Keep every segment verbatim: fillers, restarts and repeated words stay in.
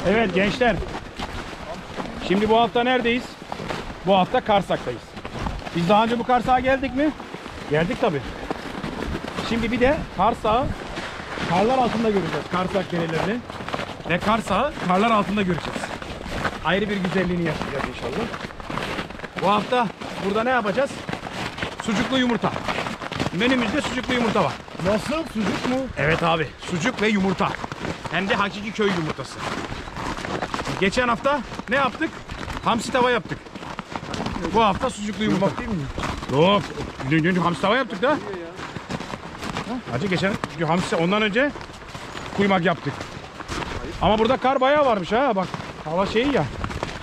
Evet gençler. Şimdi bu hafta neredeyiz? Bu hafta Karsak'tayız. Biz daha önce bu Karsak'a geldik mi? Geldik tabi. Şimdi bir de Karsak'ı karlar altında göreceğiz. Karsak derelerini. Ve Karsak'ı karlar altında göreceğiz. Ayrı bir güzelliğini yaşayacağız inşallah. Bu hafta burada ne yapacağız? Sucuklu yumurta. Menümüzde sucuklu yumurta var. Nasıl? Sucuk mu? Evet abi. Sucuk ve yumurta. Hem de hakiki köy yumurtası. Geçen hafta ne yaptık? Hamsi tava yaptık. Bu hafta sucuklu yumurta. Bakayım mı? Yok. Dün, dün hamsi tava yaptık da. Hacı geçen hamsi ondan önce kuymak yaptık. Ama burada kar bayağı varmış ha bak. Hava şeyi ya.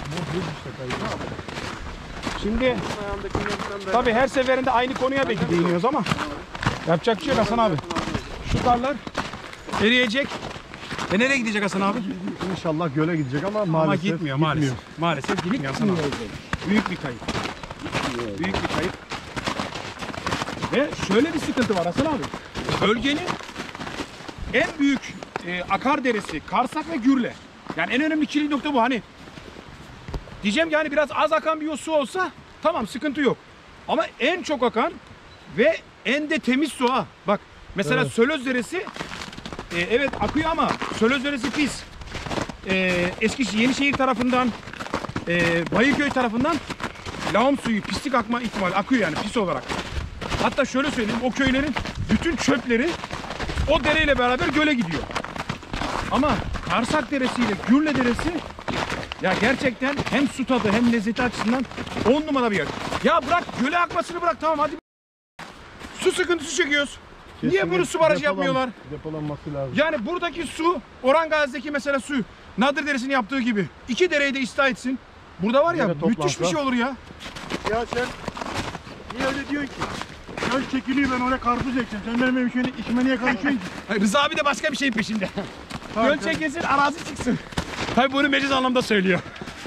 Şimdi tabii her seferinde aynı konuya belki değiniyoruz ama yapacak bir şey yok Hasan abi. Şu karlar eriyecek. E nereye gidecek Hasan abi? İnşallah göle gidecek ama maalesef Ama gitmiyor, gitmiyor. maalesef. Maalesef gitmiyor Hasan abi. Büyük bir kayıp. Büyük bir kayıp. Ve şöyle bir sıkıntı var Hasan abi. Bölgenin en büyük e, akar deresi Karsak ve Gürle. Yani en önemli kilit nokta bu. Hani diyeceğim ki hani biraz az akan bir su olsa tamam sıkıntı yok. Ama en çok akan ve en de temiz su ha. Bak mesela evet. Sölöz Deresi e, evet akıyor ama Sölöz Deresi pis. E, Eskişehir, Yenişehir tarafından e, Bayırköy tarafından lağım suyu pislik akma ihtimali akıyor yani pis olarak. Hatta şöyle söyleyeyim o köylerin bütün çöpleri o dereyle beraber göle gidiyor. Ama Karsak Deresi ile Gürle Deresi ya gerçekten hem su tadı hem lezzeti açısından on numara bir yer. Ya bırak göle akmasını bırak tamam hadi. Su sıkıntısı çekiyoruz. Kesinlikle. Niye bunu su barajı depolan, yapmıyorlar? Depolanması lazım. Yani buradaki su Orhan Gazi'deki mesela su Nadir Deresi'nin yaptığı gibi iki dereyi de ıslah etsin. Burada var ya evet, müthiş bir şey olur ya. Ya sen niye öyle diyorsun ki? Göl çekiliyor ben oraya karpuz ekeceğim. Sen benim evim şöyle işime niye karışıyorsun ki? Rıza abi de başka bir şeyin peşinde. Göl çekilsin arazi çıksın. Tabii bunu meciz anlamda söylüyor.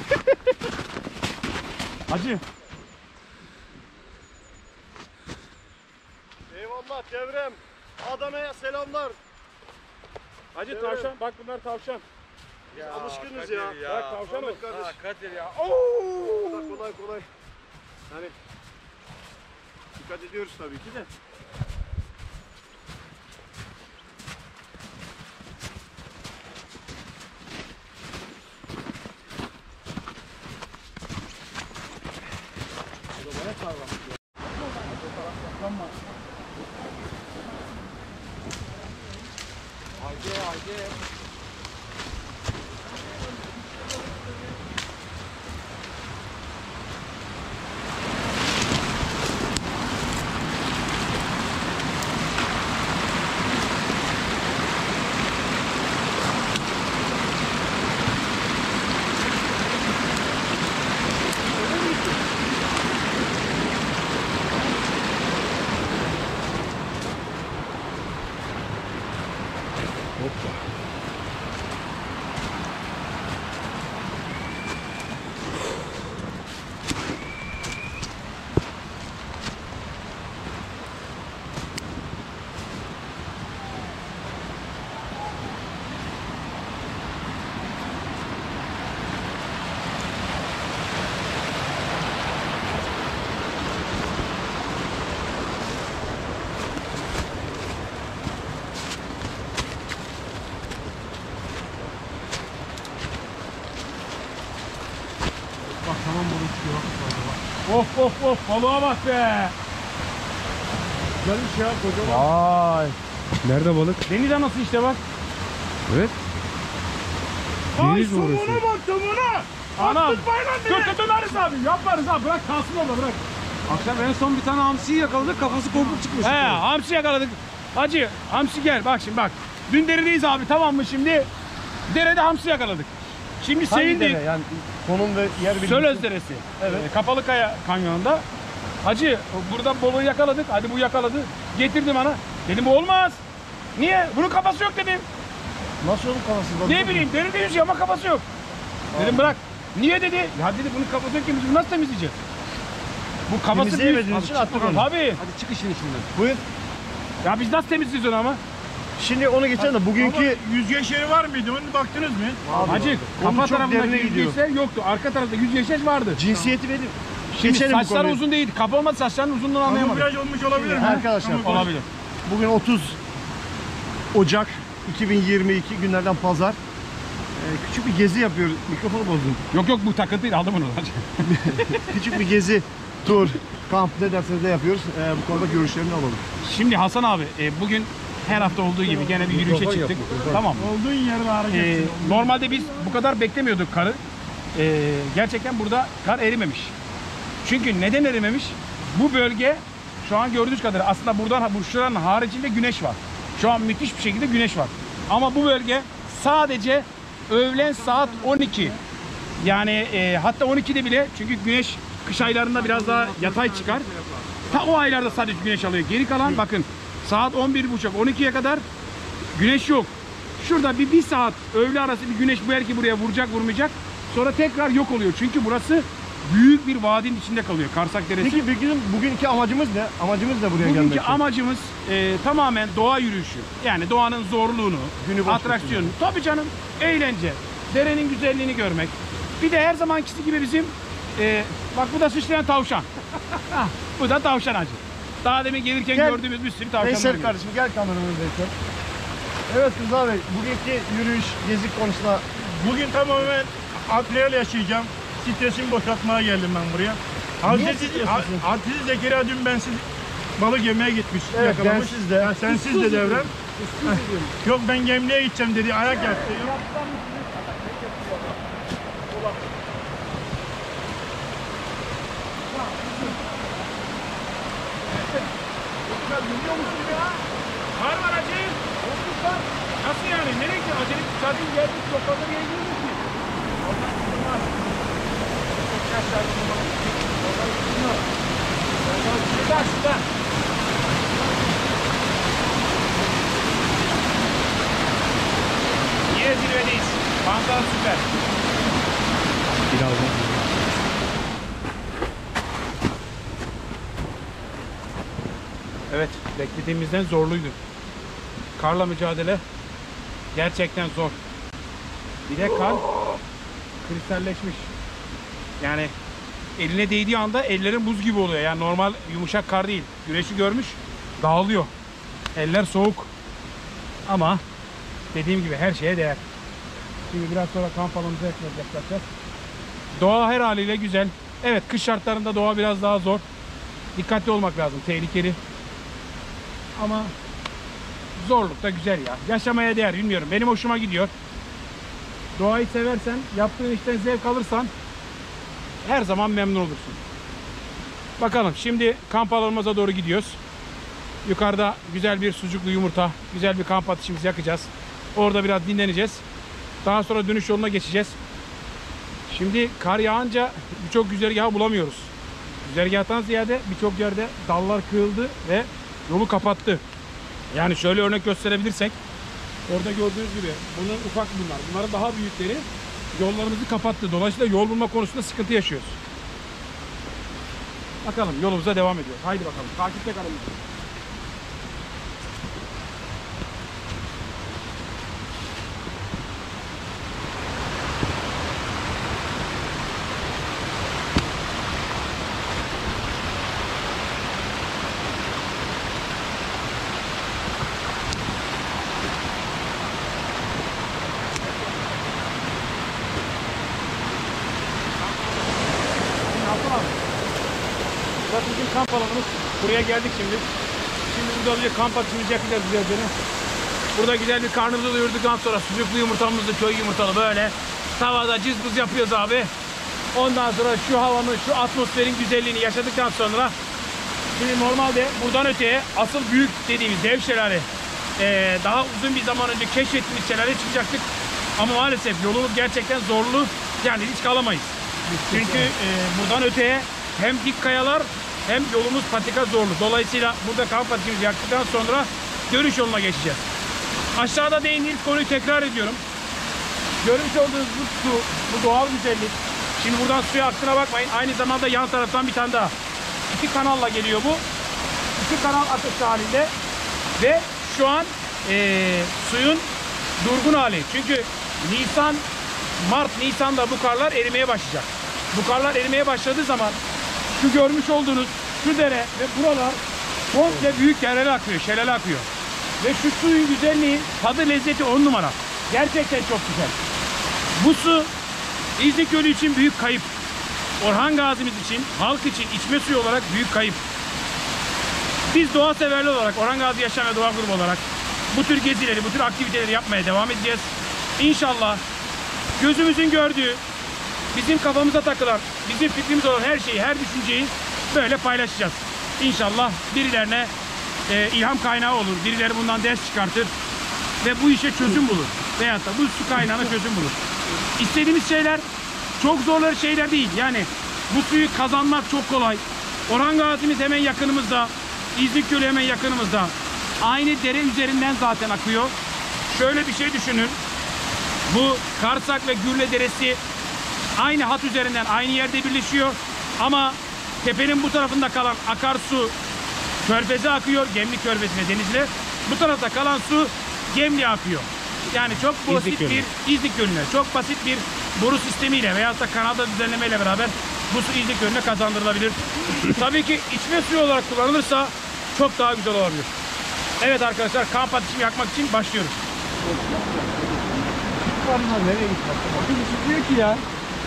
Hacı. Eyvallah devrem. Adana'ya selamlar. Hacı Devrem. tavşan bak bunlar tavşan. Biz ya, alışkınız ya. ya. Bak tavşan ol. Ha, Kadir ya. Oo! Kolay kolay kolay. Yani dikkat ediyoruz tabii ki de. Haydi haydi. Bak tamam balık çıkıyor. Of of of balığa bak be. Güzelmiş ya kocaman. Vay. Nerede balık? Deniz anası işte bak. Evet. Ay Deniz somuna orası. bak somuna. Anam. Dur tutunarız abi. Yaparız abi. Bırak kalsın orada bırak. Akşam en son bir tane hamsiyi yakaladık, kafası kopuk çıkmış. He hamsi yakaladık. Hacı hamsi gel bak şimdi bak. Dün deredeyiz abi tamam mı şimdi? Derede hamsi yakaladık. Şimdi Hangi sevindik. dere? Yani konum ve yer bilgisi. Sölöz Deresi. Evet. Ee, Kapalıkaya kanyonunda. Hacı buradan balığı yakaladık. Hadi bu yakaladı. Getirdim bana. Dedim bu olmaz. Niye? Bunun kafası yok dedim. Nasıl onun kafası balık? Ne bileyim derede yüzüyor ama kafası yok. Dedim Aa. bırak. Niye dedi? Ya dedi bunun kafası yok ki biz bunu nasıl temizleyeceğiz? Bu kafası Temizleyemediğiniz için attık onu. Tabii. Hadi çık işin içinden. Buyur. Ya biz nasıl temizleyeceğiz onu ama? Şimdi onu geçelim de bugünkü yüzgeç yeri var mıydı? Onu baktınız mı? Hacı Onun kafa çok tarafındaki derine gidiyor. yüzgeçler yoktu. Arka tarafta yüzgeçler vardı. Cinsiyeti belli. Şimdi Geçelim bu saçları konuyu. uzun değildi. Kafa olmadı, saçlarının uzunluğunu anlayamadım. Kamuflaj olmuş olabilir mi? Arkadaşlar Kamuflaj. Olabilir. bugün otuz Ocak iki bin yirmi iki günlerden pazar. Ee, küçük bir gezi yapıyoruz. Mikrofonu bozdum. Yok yok bu takıntıydı, aldım onu. Hacı. Küçük bir gezi, tur, kamp ne derseniz de yapıyoruz. Ee, bu konuda görüşlerini alalım. Şimdi Hasan abi e, bugün her hafta olduğu gibi gene bir yürüyüşe çıktık. Tamam. Olduğun yerde Ee, hareketsin. normalde biz bu kadar beklemiyorduk karı. Ee, gerçekten burada kar erimemiş. Çünkü neden erimemiş? Bu bölge şu an gördüğünüz kadarıyla aslında buradan bu şuranın haricinde güneş var. Şu an müthiş bir şekilde güneş var. Ama bu bölge sadece öğlen saat on iki. Yani e, hatta on ikide bile, çünkü güneş kış aylarında biraz daha yatay çıkar. Ta o aylarda sadece güneş alıyor. Geri kalan bakın saat on bir buçuk on ikiye kadar güneş yok. Şurada bir, bir saat öğle arası bir güneş belki buraya vuracak vurmayacak. Sonra tekrar yok oluyor. Çünkü burası büyük bir vadinin içinde kalıyor. Karsak Deresi. Peki bugün, bugünkü amacımız ne? Amacımız ne buraya Bugünkü gelmek? amacımız e, tamamen doğa yürüyüşü. Yani doğanın zorluğunu, Günü boş atraksiyonu. Tabii canım, eğlence. Derenin güzelliğini görmek. Bir de her zamankisi gibi bizim e, bak bu da sıçrayan tavşan. Hah, bu da tavşan acı. Daha demin gelirken Gel. gördüğümüz bir sürü tavşanlar. Veysel görüyoruz. kardeşim gel kameramızdayken. Evet Rıza Bey, bugünkü yürüyüş, gezi konusunda Bugün tamamen adrenal yaşayacağım. Stresimi boşaltmaya geldim ben buraya. Hazreti, streslisin? Ha- Hazreti Zekeriya dün bensiz balık yemeye gitmiş, Evet, yakalamış. bensiz de. Ha, sensiz de devrem. Heh. Yok ben gemliğe gideceğim dedi, ayak yaptı. Var var acı. Nasıl yani? Nereye gidiyor? Acele zaten geldik. Çok fazla bir yere gidiyoruz ki. Şurada, şurada. Yine zirvedeyiz. Manzara süper. Evet, beklediğimizden zorluydu. Karla mücadele gerçekten zor. Bir de kar kristalleşmiş. Yani eline değdiği anda ellerin buz gibi oluyor. Yani normal yumuşak kar değil. Güneşi görmüş, dağılıyor. Eller soğuk. Ama dediğim gibi her şeye değer. Şimdi biraz sonra kamp alanımıza yaklaşacağız. Doğa her haliyle güzel. Evet, kış şartlarında doğa biraz daha zor. Dikkatli olmak lazım, tehlikeli. Ama zorluk da güzel ya. Yaşamaya değer, bilmiyorum. Benim hoşuma gidiyor. Doğayı seversen, yaptığın işten zevk alırsan her zaman memnun olursun. Bakalım, şimdi kamp alanımıza doğru gidiyoruz. Yukarıda güzel bir sucuklu yumurta, güzel bir kamp ateşimizi yakacağız. Orada biraz dinleneceğiz. Daha sonra dönüş yoluna geçeceğiz. Şimdi kar yağınca birçok güzergahı bulamıyoruz. Güzergahtan ziyade birçok yerde dallar kırıldı ve yolu kapattı. Yani şöyle örnek gösterebilirsek, orada gördüğünüz gibi bunun ufak bunlar. Bunların daha büyükleri yollarımızı kapattı. Dolayısıyla yol bulma konusunda sıkıntı yaşıyoruz. Bakalım, yolumuza devam ediyoruz. Haydi bakalım. Takipte kalın. Burası bizim kamp alanımız. Buraya geldik şimdi. Şimdi burada bir kamp ateşimizi yakacağız güzelce. Burada güzel bir karnımızı doyurduktan sonra sucuklu yumurtamızı, köy yumurtalı böyle tavada cızbız yapıyoruz abi. Ondan sonra şu havanın, şu atmosferin güzelliğini yaşadıktan sonra şimdi normalde buradan öteye asıl büyük dediğimiz dev şelale, ee, daha uzun bir zaman önce keşfettiğimiz şelale çıkacaktık. Ama maalesef yolumuz gerçekten zorlu. Yani hiç kalamayız. Çünkü e, buradan öteye hem dik kayalar hem yolumuz patika zorlu. Dolayısıyla burada kamp ateşimizi yaktıktan sonra dönüş yoluna geçeceğiz. Aşağıda değindiğimiz konuyu tekrar ediyorum. Görmüş olduğunuz bu su, bu doğal güzellik. Şimdi buradan suya aktığına bakmayın. Aynı zamanda yan taraftan bir tane daha. İki kanalla geliyor bu. İki kanal ateş halinde. Ve şu an e, suyun durgun hali. Çünkü Nisan, Mart, Nisan'da bu karlar erimeye başlayacak. Bu karlar erimeye başladığı zaman şu görmüş olduğunuz şu dere ve buralar komple büyük yerlere akıyor, şelale akıyor. Ve şu suyun güzelliği, tadı, lezzeti on numara. Gerçekten çok güzel. Bu su İznik Gölü için büyük kayıp. Orhan Gazi'miz için, halk için içme suyu olarak büyük kayıp. Biz doğa severler olarak, Orhan Gazi Yaşam ve Doğa Grubu olarak bu tür gezileri, bu tür aktiviteleri yapmaya devam edeceğiz. İnşallah gözümüzün gördüğü, bizim kafamıza takılan, bizim fikrimiz olan her şeyi, her düşünceyi böyle paylaşacağız. İnşallah birilerine e, ilham kaynağı olur, birileri bundan ders çıkartır ve bu işe çözüm bulur. Veyahut da bu su kaynağına çözüm bulur. İstediğimiz şeyler çok zorları şeyler değil. Yani bu suyu kazanmak çok kolay. Orhan Gazi'miz hemen yakınımızda. İznik Gölü hemen yakınımızda. Aynı dere üzerinden zaten akıyor. Şöyle bir şey düşünün. Bu Karsak ve Gürle Deresi aynı hat üzerinden aynı yerde birleşiyor. Ama tepenin bu tarafında kalan akarsu Körfez'e akıyor. Gemlik Körfezi'ne, Denizli. Bu tarafta kalan su Gemlik'e akıyor. Yani çok basit bir İznik Gölü'ne, çok basit bir boru sistemiyle veyahut da kanalda düzenlemeyle beraber bu su İznik Gölü'ne kazandırılabilir. Tabii ki içme suyu olarak kullanılırsa çok daha güzel olabilir. Evet arkadaşlar, kamp ateşi yakmak için başlıyoruz. Nereye gitmek? Diyor ki ya.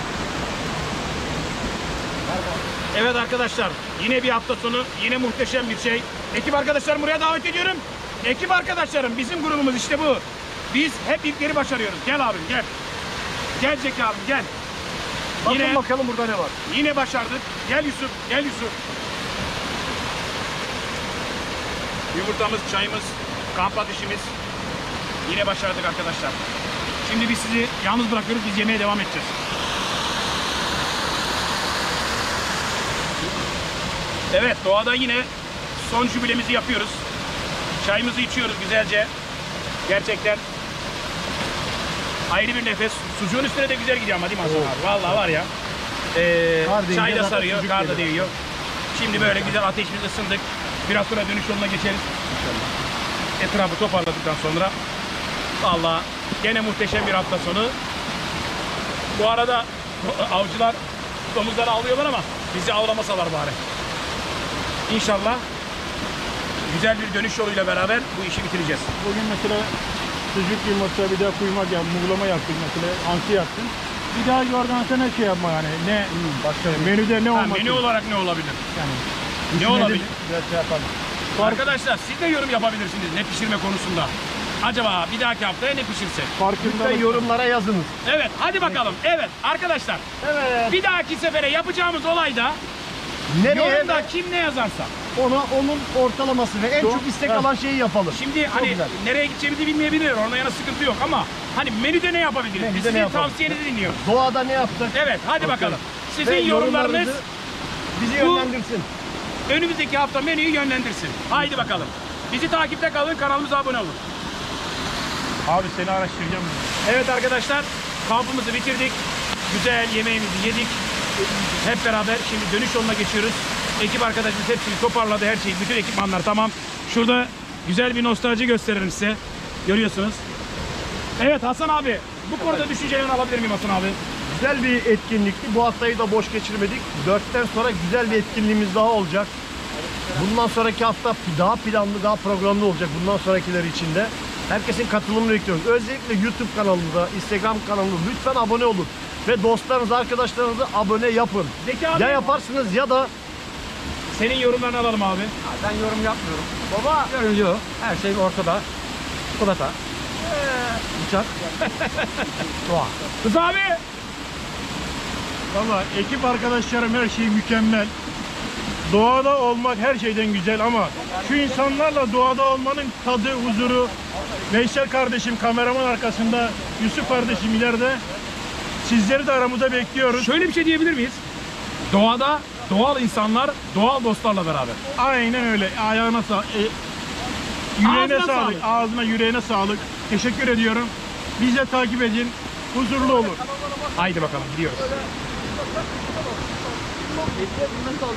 Evet arkadaşlar, yine bir hafta sonu, yine muhteşem bir şey. Ekip arkadaşlarımı buraya davet ediyorum. Ekip arkadaşlarım, bizim grubumuz işte bu. Biz hep ilkleri başarıyoruz. Gel abim, gel. Gel Zeki abim, gel. Bakın Yine, bakalım burada ne var. yine başardık. Gel Yusuf, gel Yusuf. Yumurtamız, çayımız, kamp ateşimiz. Yine başardık arkadaşlar. Şimdi biz sizi yalnız bırakıyoruz, biz yemeğe devam edeceğiz. Evet, doğada yine son jübilemizi yapıyoruz. Çayımızı içiyoruz güzelce. Gerçekten ayrı bir nefes. Sucuğun üstüne de güzel gidiyor ama değil mi Hasan abi? Vallahi var ya. Ee, Kar deyince çay da zaten sarıyor, sucuk kar da geliyor. değiyor. Şimdi böyle güzel ateşimizi ısındık. Biraz sonra dönüş yoluna geçeriz. Etrafı toparladıktan sonra vallahi gene muhteşem bir hafta sonu. Bu arada avcılar domuzları avlıyorlar ama bizi avlamasalar bari. İnşallah güzel bir dönüş yoluyla beraber bu işi bitireceğiz. Bugün mesela sucuk yumurta bir daha kuymak ya muğlama yaptık mesela, anti yaptım. Bir daha oradan sonra şey yapma yani ne başka menüde ne Ha, olmak menü olarak ne olabilir? yani. Ne olabilir? Biraz şey yapalım. Arkadaşlar siz de yorum yapabilirsiniz ne pişirme konusunda. Acaba bir dahaki haftaya ne pişirsek? Farkında Lütfen yorumlara yazınız. Evet, hadi bakalım. Evet arkadaşlar, Evet. bir dahaki sefere yapacağımız olayda Nereye yorumda ve kim ne yazarsa. ona onun ortalaması ve en Doğru. çok istek Ha. alan şeyi yapalım. Şimdi hani güzel. nereye gideceğimizi bilmeyebilir, ona yana sıkıntı yok ama hani menüde ne yapabiliriz? Menüde Biz ne sizin yapalım? tavsiyenizi dinliyoruz. Doğada ne yaptık? Evet, hadi Okey. bakalım. Sizin Ve yorumlarınız yorumlarınızı bizi bu- yönlendirsin. önümüzdeki hafta menüyü yönlendirsin. Haydi bakalım. Bizi takipte kalın, kanalımıza abone olun. Abi seni araştıracağım. Evet arkadaşlar, kampımızı bitirdik. Güzel yemeğimizi yedik. Hep beraber şimdi dönüş yoluna geçiyoruz. Ekip arkadaşımız hepsini toparladı, her şeyi, bütün ekipmanlar tamam. Şurada güzel bir nostalji gösteririm size. Görüyorsunuz. Evet Hasan abi, bu konuda düşüncelerini alabilir miyim Hasan abi? Güzel bir etkinlikti. Bu haftayı da boş geçirmedik. Dörtten sonra güzel bir etkinliğimiz daha olacak. Bundan sonraki hafta daha planlı, daha programlı olacak. Bundan sonrakiler için de. Herkesin katılımını bekliyoruz. Özellikle YouTube kanalımıza, Instagram kanalımıza lütfen abone olun. Ve dostlarınızı, arkadaşlarınızı abone yapın. Zeki abi, Ya yaparsınız ya da senin yorumlarını alalım abi. Ben yorum yapmıyorum. Baba. Yorum yok. Her şey ortada. Çikolata. Bıçak. Doğa. Kız abi. Valla ekip arkadaşlarım her şey mükemmel. Doğada olmak her şeyden güzel ama şu insanlarla doğada olmanın tadı, huzuru. Veysel kardeşim kameraman arkasında, Yusuf kardeşim ileride. Sizleri de aramıza bekliyoruz. Şöyle bir şey diyebilir miyiz? Doğada doğal insanlar, doğal dostlarla beraber. Aynen öyle. Ayağına sağlık. E, yüreğine Ağzına sağlık. sağlık. Ağzına, yüreğine sağlık. Teşekkür ediyorum. Bizi de takip edin. Huzurlu olun. Haydi bakalım gidiyoruz.